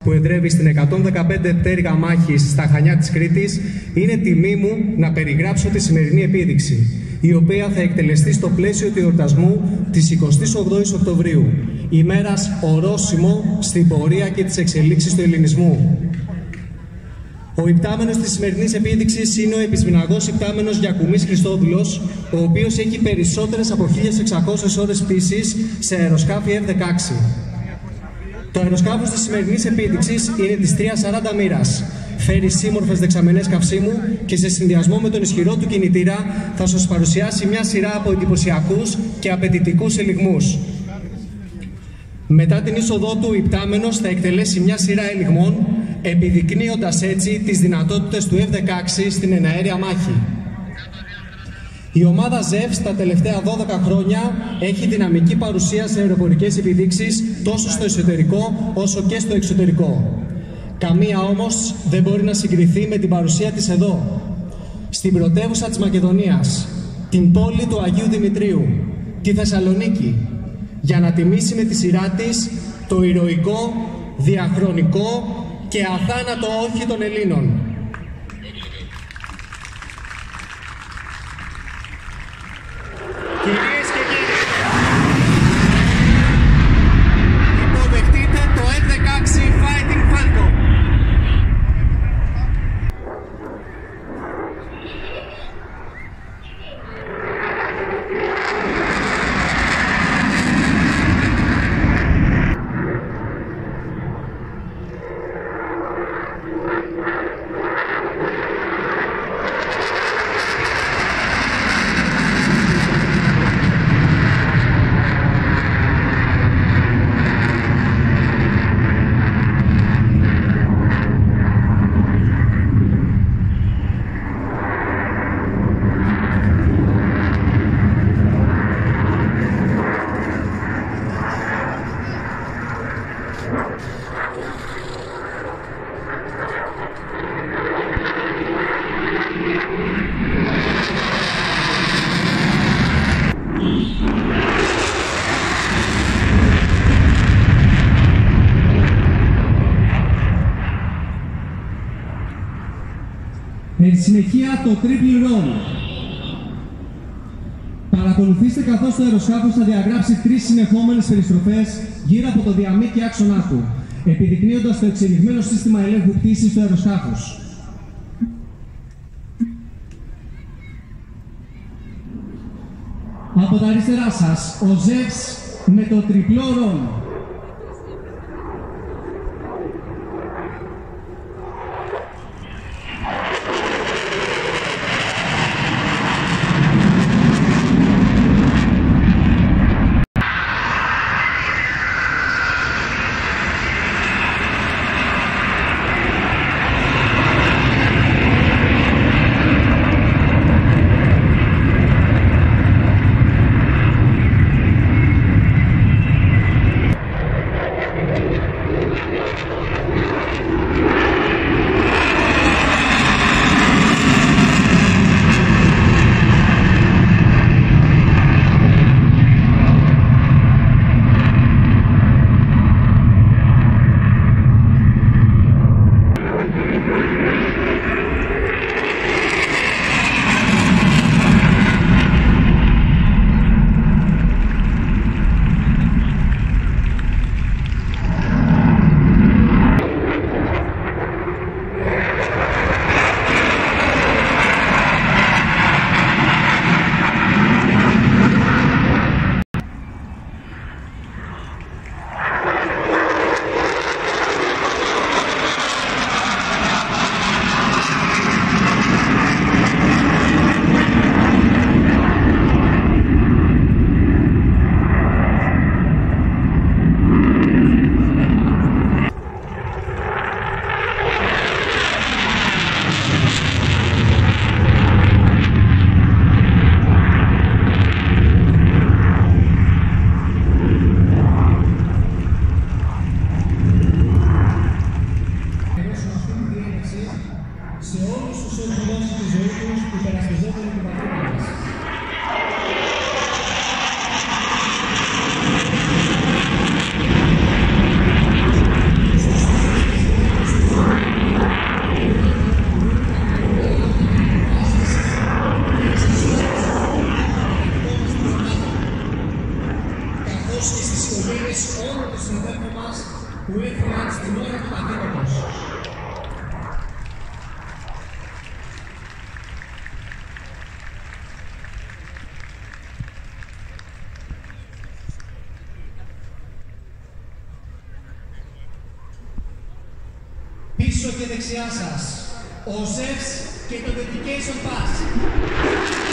που εδρεύει στην 115 πτέρυγα μάχης στα Χανιά της Κρήτης, είναι τιμή μου να περιγράψω τη σημερινή επίδειξη, η οποία θα εκτελεστεί στο πλαίσιο του εορτασμού της 28ης Οκτωβρίου, ημέρας ορόσημο στην πορεία και τις εξελίξεις του ελληνισμού. Ο υπτάμενος της σημερινής επίδειξης είναι ο επισμηναγός υπτάμενος Γιακουμής Χριστόδουλος, ο οποίος έχει περισσότερες από 1.600 ώρες πτήσης σε αεροσκάφη F-16. Το αεροσκάφος της σημερινής επίδειξης είναι της 340 μοίρας. Φέρει σύμμορφες δεξαμενές καυσίμου και σε συνδυασμό με τον ισχυρό του κινητήρα θα σας παρουσιάσει μια σειρά από εντυπωσιακούς και απαιτητικούς ελιγμούς. Μετά την είσοδό του, ο υπτάμενος θα εκτελέσει μια σειρά ελιγμών, επιδεικνύοντας έτσι τις δυνατότητες του F-16 στην εναέρια μάχη. Η ομάδα ΖΕΦ τα τελευταία 12 χρόνια έχει δυναμική παρουσία σε αεροπορικές επιδείξεις τόσο στο εσωτερικό όσο και στο εξωτερικό. Καμία όμως δεν μπορεί να συγκριθεί με την παρουσία της εδώ, στην πρωτεύουσα της Μακεδονίας, την πόλη του Αγίου Δημητρίου, τη Θεσσαλονίκη, για να τιμήσει με τη σειρά της το ηρωικό, διαχρονικό και αθάνατο όχι των Ελλήνων. Κυρίες και κύριοι, υποδεχτείτε το F-16 Fighting Falcon. Εν συνεχεία το Triple Roll. Παρακολουθήστε καθώς το αεροσκάφος θα διαγράψει 3 συνεχόμενες περιστροφές γύρω από το διαμήκη άξονά του, επιδεικνύοντας το εξελιγμένο σύστημα ελέγχου πτήσης του αεροσκάφους. Από τα αριστερά σας, ο Ζεύς με το τριπλό ρόλ. φλατ στην ώρα του πατήματος. Πίσω και δεξιά σας, ο ΖΕΦΣ και το Dedication Pass.